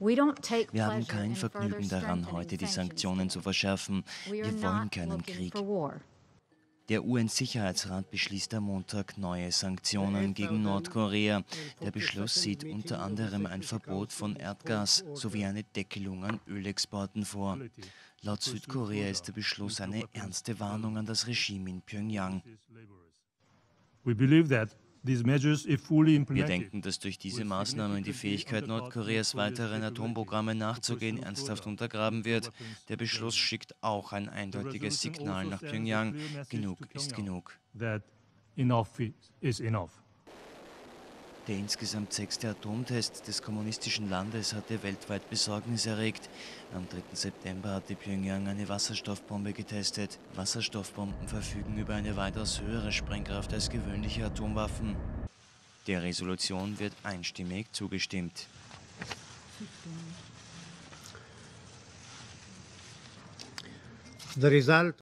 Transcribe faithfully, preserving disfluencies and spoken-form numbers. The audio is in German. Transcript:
Wir haben kein Vergnügen daran, heute die Sanktionen zu verschärfen. Wir wollen keinen Krieg. Der U N-Sicherheitsrat beschließt am Montag neue Sanktionen gegen Nordkorea. Der Beschluss sieht unter anderem ein Verbot von Erdgas sowie eine Deckelung an Ölexporten vor. Laut Südkorea ist der Beschluss eine ernste Warnung an das Regime in Pjöngjang. Wir denken, dass durch diese Maßnahmen die Fähigkeit Nordkoreas, weiteren Atomprogrammen nachzugehen, ernsthaft untergraben wird. Der Beschluss schickt auch ein eindeutiges Signal nach Pjöngjang: Genug ist genug. Der insgesamt sechste Atomtest des kommunistischen Landes hatte weltweit Besorgnis erregt. Am dritten September hatte Pjöngjang eine Wasserstoffbombe getestet. Wasserstoffbomben verfügen über eine weitaus höhere Sprengkraft als gewöhnliche Atomwaffen. Der Resolution wird einstimmig zugestimmt. The result